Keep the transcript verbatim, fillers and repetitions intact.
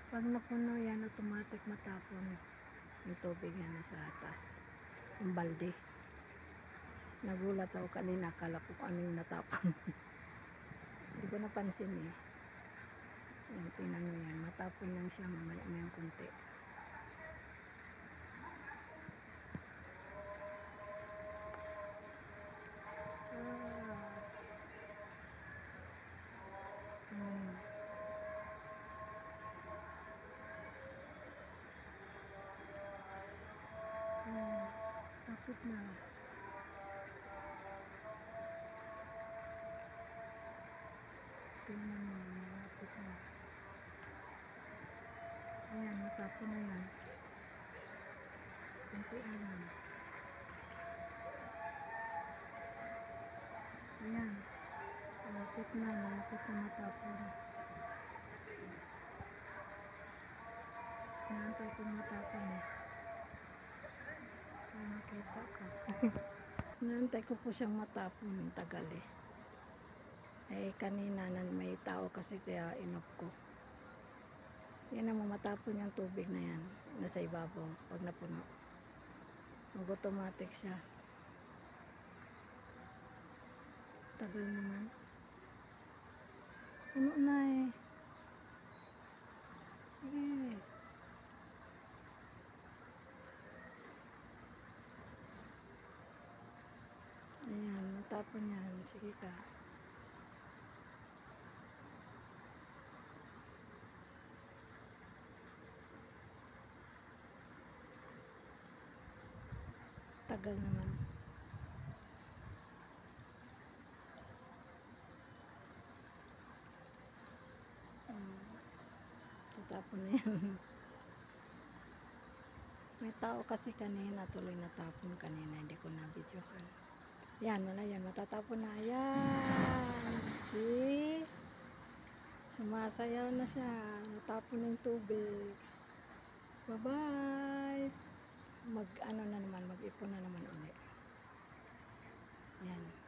Pag napuno yan, automatic matapon yung tubig yan nasa taas. Yung balde. Nagulat ako kanina, akala ko kung ano yung natapon. Hindi ko napansin eh. Yan, tingnan mo yan. Matapon lang siya mamaya mayang konti. Ah. Hmm. Hmm. Tapit na. Tingnan mo, malapit na. Ayan, matapon na yan. Kunti na lang. Ayan. Malapit na, malapit na matapon. Inaantay kong matapon eh. Para makita ko. Inaantay ko po siyang matapon. Tagal eh. Eh kanina may tao kasi kaya inop ko. Yan ang matapon yung tubig na yan. Nasa ibabaw pag napuno. Mag-automatic siya. Tagal naman. Puno na eh. Sige. Ayan, matapon yan. Sige ka. Tagal naman. Hmm. Tatapon na yan. May tao kasi kanina, tuloy natapon kanina. Hindi ko na-videohan. Yan, wala yan. Matatapon na. Ayan. See? Sumasayaw na siya. Natapon na yung tubig. Bye-bye. Mag, ano na naman, mag-ipon na naman ulit. Yan.